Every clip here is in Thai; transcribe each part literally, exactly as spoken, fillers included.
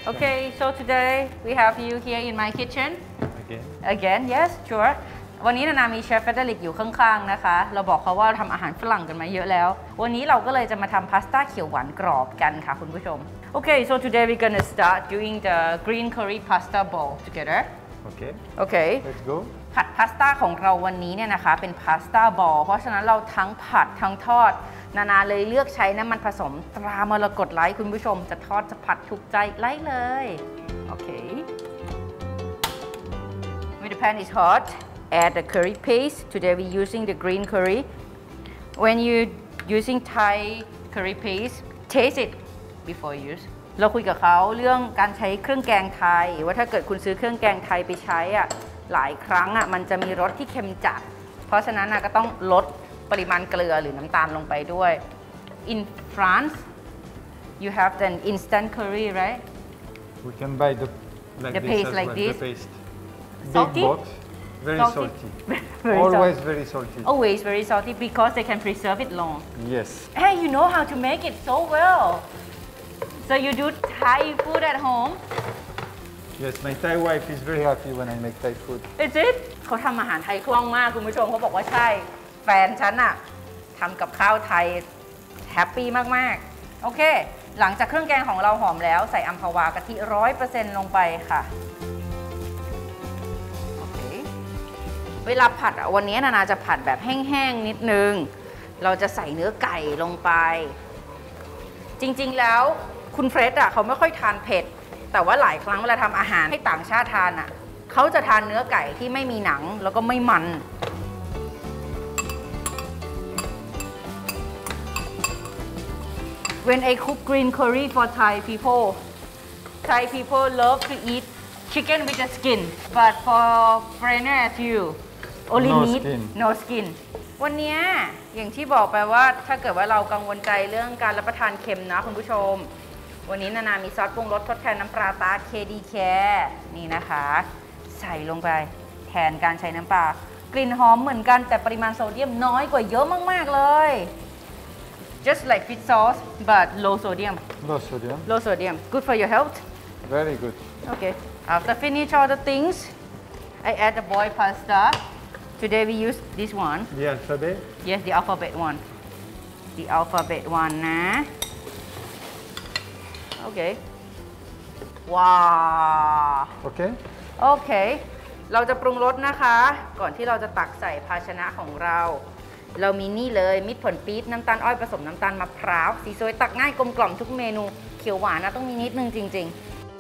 Okay, so today we have you here in my kitchen. Again. Again, yes, sure. วันนี้นานามีเชฟเฟเดริกอยู่ข้างๆนะคะเราบอกเขาว่าทำอาหารฝรั่งกันมาเยอะแล้ววันนี้เราก็เลยจะมาทำพาสต้าเขียวหวานกรอบกันค่ะคุณผู้ชม Okay, so today we're gonna start doing the green curry pasta bowl together. Okay. Okay. Let's go. ผัดพาสต้าของเราวันนี้เนี่ยนะคะเป็นพาสต้าบอลเพราะฉะนั้นเราทั้งผัดทั้งทอดนานาเลยเลือกใช้น้ำมันผสมตรามรกตไลท์คุณผู้ชมจะทอดจะผัดถูกใจไลท์เลยโอเค When the pan is hot add the curry paste today we using the green curry when you using Thai curry paste taste it before use เราคุยกับเขาเรื่องการใช้เครื่องแกงไทยว่าถ้าเกิดคุณซื้อเครื่องแกงไทยไปใช้อ่ะหลายครั้งอ่ะมันจะมีรสที่เค็มจัดเพราะฉะนั้นก็ต้องลดปริมาณเกลือหรือน้ำตาลลงไปด้วย In France you have the instant curry right We can buy the like the this paste as like well, this the paste. salty Big box, very salty, salty. very Always salty. very salty. Always very salty because they can preserve it long. Yes. Hey, you know how to make it so well. So you do Thai food at home? Yes, my Thai wife is very happy when I make Thai food. Is it? เขาทำอาหารไทยคล่องมากคุณผู้ชมเขาบอกว่าใช่แฟนฉันอะทำกับข้าวไทยแฮปปี้มากๆโอเคหลังจากเครื่องแกงของเราหอมแล้วใส่อัมพวากะทิ ร้อยเปอร์เซ็นต์ ลงไปค่ะโอเคเวลาผัดวันนี้นานาจะผัดแบบแห้งๆนิดนึงเราจะใส่เนื้อไก่ลงไปจริงๆแล้วคุณเฟรดอะเขาไม่ค่อยทานเผ็ดแต่ว่าหลายครั้งเวลาทำอาหารให้ต่างชาติทานอะเขาจะทานเนื้อไก่ที่ไม่มีหนังแล้วก็ไม่มันWhen I cook green curry for Thai people, Thai people love to eat chicken with the skin. But for foreigner as you, only No meat, skin. no skin. วันนี้อย่างที่บอกไปว่าถ้าเกิดว่าเรากังวลใจเรื่องการรับประทานเค็มนะคุณผู้ชมวันนี้นานามีซอสปรุงรสทดแทนน้ำปลาตา เค ดี Care นี่นะคะใส่ลงไปแทนการใช้น้ำปลากลิ่นหอมเหมือนกันแต่ปริมาณโซเดียมน้อยกว่าเยอะมากๆเลย Just like fish sauce but low sodium Low sodium. low sodium good for your health Very good. okay after finish all the things I add the boiled pasta today we use this one The alphabet. yes the alphabet one the alphabet one นะโอเคว้าว Okay. โอเคเราจะปรุงรสนะคะก่อนที่เราจะตักใส่ภาชนะของเราเรามีนี่เลยมิตรผลปี๊บน้ำตาลอ้อยผสมน้ำตาลมะพร้าวสีสวยตักง่ายกลมกล่อมทุกเมนูเขียวหวานนะต้องมีนิดนึงจริง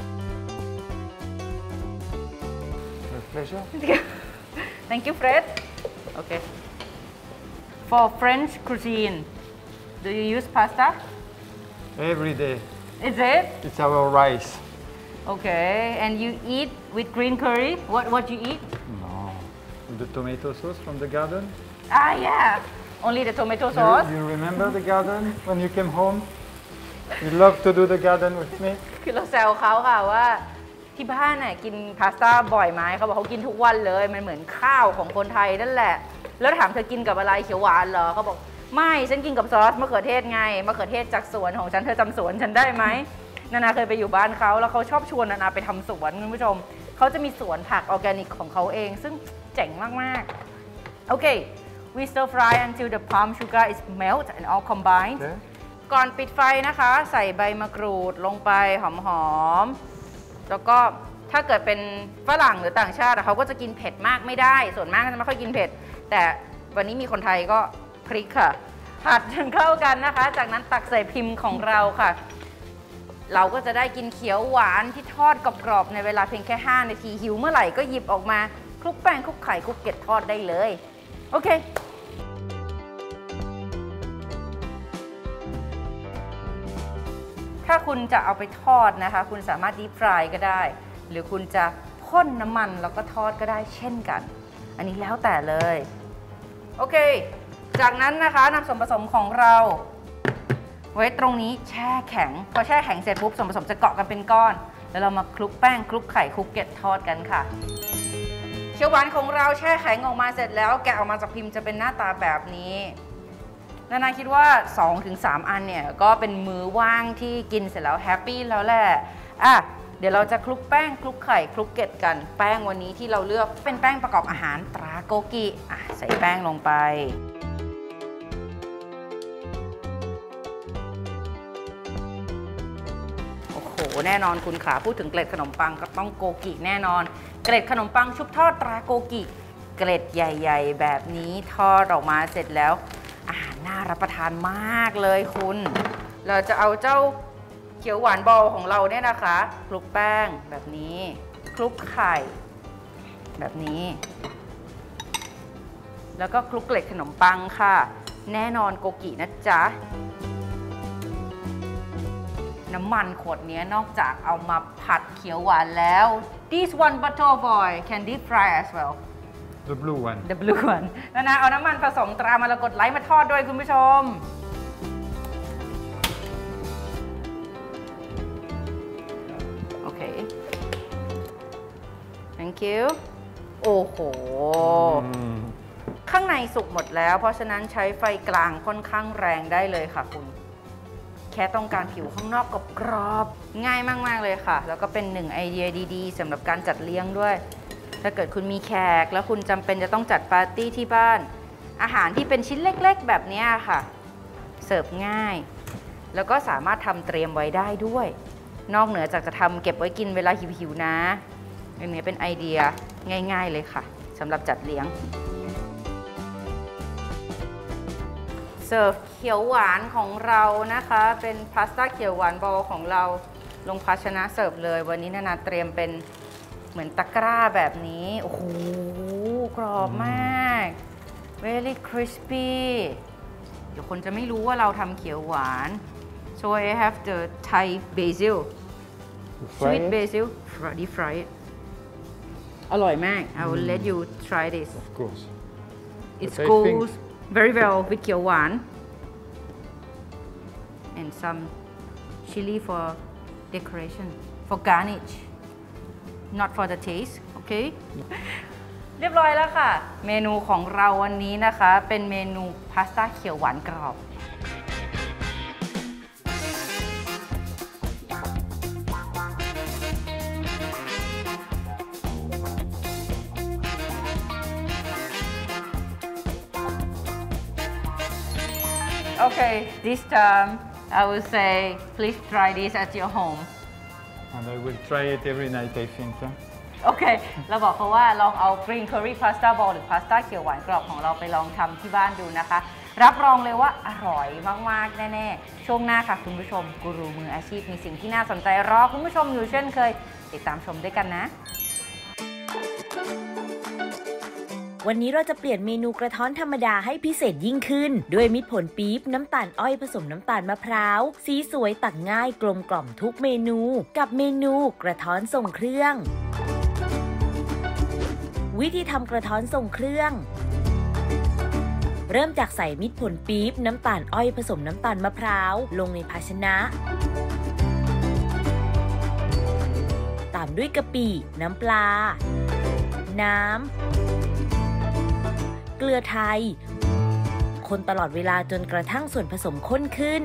With pleasure. ๆ Thank you Fred okay for French cuisine do you use pasta Every day. is it It's our rice. okay and you eat with green curry what what you eat No. The tomato sauce from the garden. ah yeah only the tomato You, sauce you remember the garden when you came home? You love to do the garden with me. คือเราแซวเขาค่ะว่าที่บ้านน่ะกินพาสต้าบ่อยไหมเขาบอกเขากินทุกวันเลยมันเหมือนข้าวของคนไทยนั่นแหละแล้วถามเธอกินกับอะไรเขียวหวานเหรอเขาบอกไม่ฉันกินกับซอสมะเขือเทศไงมะเขือเทศจากสวนของฉันเธอจำสวนฉันได้ไหมนานาเคยไปอยู่บ้านเขาแล้วเขาชอบชวนนานาไปทำสวนคุณผู้ชมเขาจะมีสวนผักออร์แกนิกของเขาเองซึ่งเจ๋งมากๆโอเค we stir fry until the palm sugar is melt and all combined Okay. ก่อนปิดไฟนะคะใส่ใบมะกรูดลงไปหอมๆแล้วก็ถ้าเกิดเป็นฝรั่งหรือต่างชาติเขาก็จะกินเผ็ดมากไม่ได้ส่วนมากจะไม่ค่อยกินเผ็ดแต่วันนี้มีคนไทยก็พริกค่ะผัดจนเข้ากันนะคะจากนั้นตักใส่พิมพ์ของเราค่ะเราก็จะได้กินเขียวหวานที่ทอดกรอบๆในเวลาเพียงแค่ห้านาทีหิวเมื่อไหร่ก็หยิบออกมาคลุกแป้งคลุกไข่คลุกเกล็ดทอดได้เลยโอเคถ้าคุณจะเอาไปทอดนะคะคุณสามารถดีฟรายก็ได้หรือคุณจะพ่นน้ำมันแล้วก็ทอดก็ได้เช่นกันอันนี้แล้วแต่เลยโอเคจากนั้นนะคะนำส่วนผสมของเราไว้ตรงนี้แช่แข็งพอแช่แข็งเสร็จปุ๊บส่วนผสมจะเกาะกันเป็นก้อนแล้วเรามาคลุกแป้งคลุกไข่คลุกเกล็ดทอดกันค่ะเขียวหวานของเราแช่แข็งออกมาเสร็จแล้วแกะออกมาจากพิมพ์จะเป็นหน้าตาแบบนี้นานาคิดว่า สองถึงสาม อันเนี่ยก็เป็นมื้อว่างที่กินเสร็จแล้วแฮปปี้แล้วแหละอ่ะเดี๋ยวเราจะคลุกแป้งคลุกไข่คลุกเกล็ดกันแป้งวันนี้ที่เราเลือกเป็นแป้งประกอบอาหารตราโกกิอ่ะใส่แป้งลงไปโอ้โหแน่นอนคุณขาพูดถึงเกล็ดขนมปังก็ต้องโกกิแน่นอนเกล็ดขนมปังชุบทอดตราโกกิเกล็ดใหญ่ๆแบบนี้ทอดออกมาเสร็จแล้วอาหารน่ารับประทานมากเลยคุณเราจะเอาเจ้าเขียวหวานบอลของเราเนี่ยนะคะคลุกแป้งแบบนี้คลุกไข่แบบนี้แล้วก็คลุกเกล็ดขนมปังค่ะแน่นอนโกกินะจ๊ะน้ำมันขวดนี้นอกจากเอามาผัดเขียวหวานแล้ว this one butter boy can deep fry as well The blue one the blue one นะนะเอาน้ำมันผสมตรามรกตไลท์มาทอดด้วยคุณผู้ชมโอเค thank you โอ้โห mm. ข้างในสุกหมดแล้วเพราะฉะนั้นใช้ไฟกลางค่อนข้างแรงได้เลยค่ะคุณแค่ต้องการผิวข้างนอกกรอบๆง่ายมากๆเลยค่ะแล้วก็เป็นหนึ่งไอเดียดีๆสำหรับการจัดเลี้ยงด้วยถ้าเกิดคุณมีแขกแล้วคุณจำเป็นจะต้องจัดปาร์ตี้ที่บ้านอาหารที่เป็นชิ้นเล็กๆแบบนี้ค่ะเสิร์ฟง่ายแล้วก็สามารถทำเตรียมไว้ได้ด้วยนอกเหนือจากจะทำเก็บไว้กินเวลาหิวๆนะอันนี้เป็นไอเดียง่ายๆเลยค่ะสำหรับจัดเลี้ยงเสิร์ฟเขียวหวานของเรานะคะเป็นพาสต้าเขียวหวานบอลของเราลงภาชนะเสิร์ฟเลยวันนี้นานาเตรียมเป็นเหมือนตะกร้าแบบนี้โอ้โหกรอบมาก very crispy เดี๋ยวคนจะไม่รู้ว่าเราทำเขียวหวาน so I have the Thai basil sweet basil deep fry it อร่อยมาก I will let you try this Of course it goes very well with เขียวหวาน and some chili for decoration for garnish not for the taste โอเค เรียบร้อยแล้วค่ะเมนูของเราวันนี้นะคะเป็นเมนูพาสต้าเขียวหวานกรอบ Okay this time I will say please try this at your home And I will try it every night I think huh? โอเคเราบอกเขาว่าลองเอา Green Curry Pasta Ball หรือพาสต้าเขียวหวานกรอบของเราไปลองทำที่บ้านดูนะคะรับรองเลยว่าอร่อยมากๆแน่ๆช่วงหน้าค่ะคุณผู้ชมกูรูมืออาชีพมีสิ่งที่น่าสนใจรอคุณผู้ชมอยู่เช่นเคยติดตามชมด้วยกันนะวันนี้เราจะเปลี่ยนเมนูกระท้อนธรรมดาให้พิเศษยิ่งขึ้นด้วยมิตรผลปี๊บน้ำตาลอ้อยผสมน้ำตาลมะพร้าวสีสวยตักง่ายกลมกล่อมทุกเมนูกับเมนูกระท้อนทรงเครื่องวิธีทำกระท้อนทรงเครื่องเริ่มจากใส่มิตรผลปี๊บน้ำตาลอ้อยผสมน้ำตาลมะพร้าวลงในภาชนะตามด้วยกะปิน้ำปลาน้ำเกลือไทยคนตลอดเวลาจนกระทั่งส่วนผสมข้นขึ้น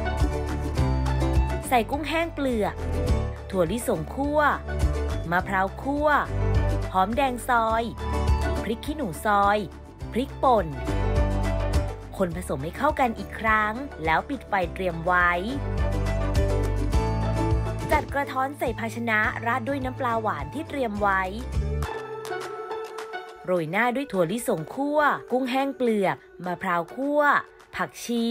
ใส่กุ้งแห้งเปลือกถั่วลิสงคั่วมะพร้าวคั่วหอมแดงซอยพริกขี้หนูซอยพริกป่นคนผสมให้เข้ากันอีกครั้งแล้วปิดไฟเตรียมไว้จัดกระท้อนใส่ภาชนะราดด้วยน้ำปลาหวานที่เตรียมไว้โรยหน้าด้วยถั่วลิสงคั่วกุ้งแห้งเปลือกมะพร้าวคั่วผักชี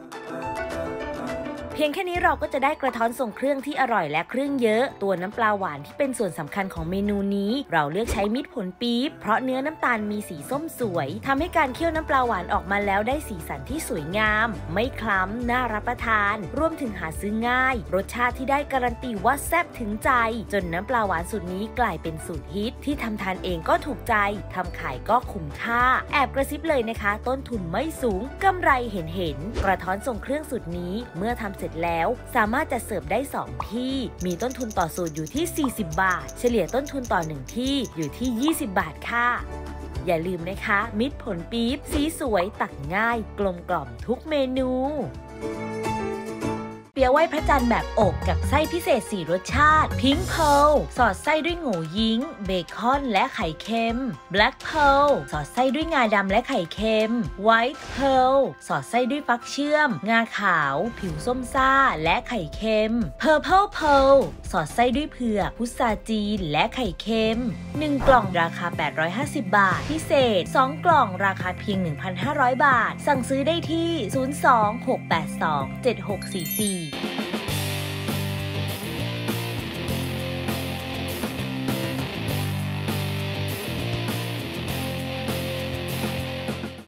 เพียงแค่นี้เราก็จะได้กระท้อนทรงเครื่องที่อร่อยและเครื่องเยอะตัวน้ำปลาหวานที่เป็นส่วนสำคัญของเมนูนี้เราเลือกใช้มิตรผลปี๊บเพราะเนื้อน้ำตาลมีสีส้มสวยทำให้การเคี่ยวน้ำปลาหวานออกมาแล้วได้สีสันที่สวยงามไม่คล้ำน่ารับประทานรวมถึงหาซื้อง่ายรสชาติที่ได้การันตีว่าแซ่บถึงใจจนน้ำปลาหวานสูตรนี้กลายเป็นสูตรฮิตที่ทำทานเองก็ถูกใจทำขายก็คุ้มค่าแอบกระซิบเลยนะคะต้นทุนไม่สูงกำไรเห็นเห็นกระท้อนทรงเครื่องสูตรนี้เมื่อทำเสร็จแล้วสามารถจะเสิร์ฟได้สองที่มีต้นทุนต่อสูตรอยู่ที่สี่สิบบาทเฉลี่ยต้นทุนต่อหนึ่งที่อยู่ที่ยี่สิบบาทค่ะอย่าลืมนะคะมิตรผลปี๊บสีสวยตักง่ายกลมกล่อมทุกเมนูเปี๊ยะไหว้พระจันทร์แบบอบกับไส้พิเศษสี่รสชาติ Pink Pearl สอดไส้ด้วยโง่ยิงเบคอนและไข่เค็ม Black Pearl สอดไส้ด้วยงาดำและไข่เค็ม White Pearl สอดไส้ด้วยฟักเชื่อมงาขาวผิวส้มซ่าและไข่เค็ม Purple Pearl สอดไส้ด้วยเผือกพุทราจีนและไข่เค็มหนึ่งกล่องราคาแปดร้อยห้าสิบบาทพิเศษสองกล่องราคาเพียง หนึ่งพันห้าร้อย บาทสั่งซื้อได้ที่ศูนย์ สอง หก แปด สอง เจ็ด หก สี่ สี่